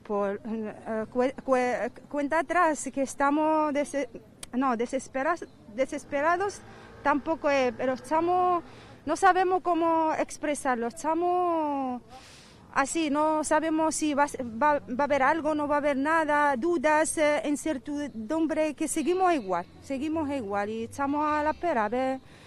por cuenta atrás que estamos desesperados tampoco es, pero estamos, no sabemos cómo expresarlo, estamos así, no sabemos si va a haber algo, no va a haber nada, dudas, incertidumbre, que seguimos igual y estamos a la espera a ver